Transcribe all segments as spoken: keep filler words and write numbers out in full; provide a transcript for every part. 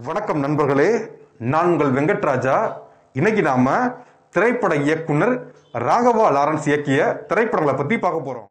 வணக்கம் நண்பர்களே, நான் உங்கள் வெங்கட்ராஜா. இன்னைக்கு நாம திரைப்பட இயக்குனர் ராகவா லாரன்ஸ் இயக்கிய திரைப்படங்களை பத்தி பார்க்க போறோம்.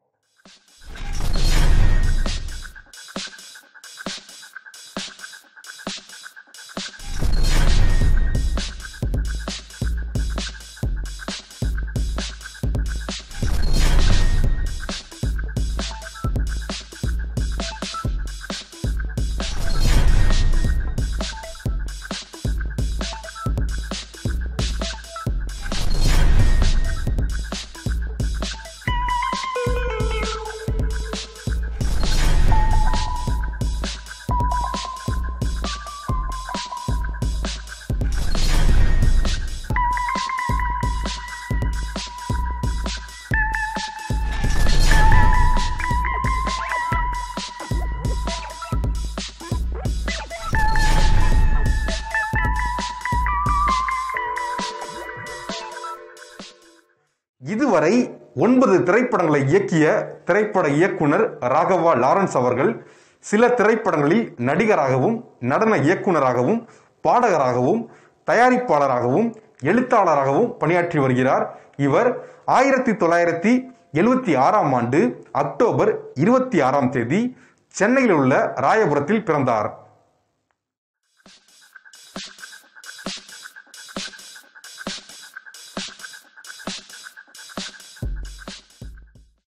இதுவரை ஒன்பது திரைப்படங்களை இயக்கிய திரைப்பட இயக்குனர் ராகவா லாரன்ஸ் அவர்கள் சில திரைப்படங்களில் நடிகராகவும், நடன இயக்குனராகவும், பாடகராகவும், தயாரிப்பாளராகவும், எழுத்தாளராகவும் பணியாற்றி வருகிறார். இவர் ஆயிரத்தி தொள்ளாயிரத்தி எழுபத்தி ஆறாம் ஆண்டு அக்டோபர் இருபத்தி ஆறாம் தேதி சென்னையில் உள்ள ராயபுரத்தில் பிறந்தார்.